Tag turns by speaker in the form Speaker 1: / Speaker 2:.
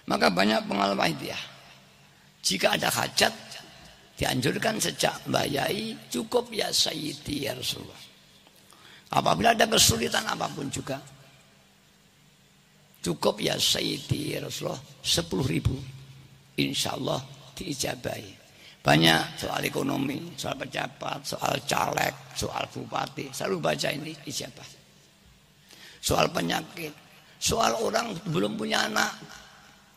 Speaker 1: Maka banyak pengalaman Wahidiyah. Jika ada hajat, dianjurkan sejak membayai, cukup ya Sayyidi ya Rasulullah. Apabila ada kesulitan apapun juga, cukup ya Sayyidi ya Rasulullah 10.000. Insya Allah diijabahi. Banyak soal ekonomi, soal pejabat, soal caleg, soal bupati, selalu baca ini ijabah. Soal penyakit, soal orang belum punya anak,